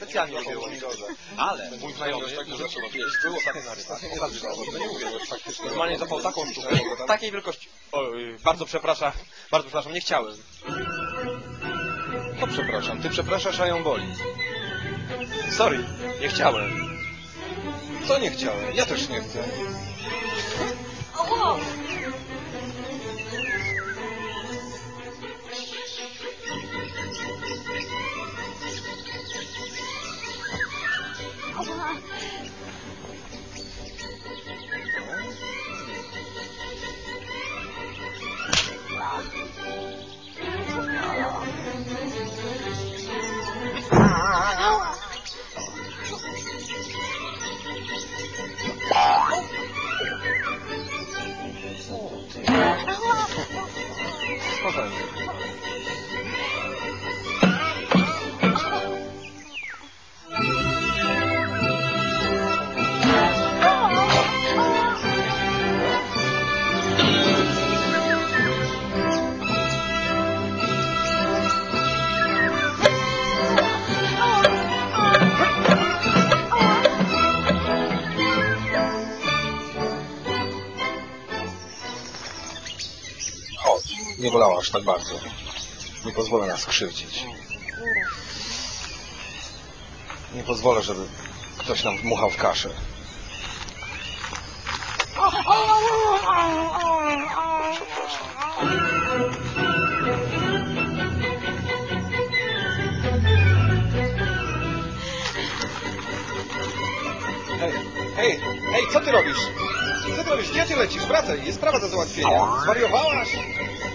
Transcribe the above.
specjalnie robię pomidorze. Ale mój znajomy był ostatnio na rybach. Normalnie zapał taką sztukę, takiej wielkości. Oj, bardzo przepraszam, nie chciałem. To przepraszam, ty przepraszasz, a ją boli. Sorry, nie chciałem. Co nie chciałem? Ja też nie chcę. Spokojnie. Chodź, nie bolało aż tak bardzo. Nie pozwolę nas skrzywdzić. Nie pozwolę, żeby ktoś nam dmuchał w kaszę. Hej, co ty robisz? Co ty robisz? Gdzie ty lecisz? Wracaj, jest sprawa do załatwienia. Zwariowałaś?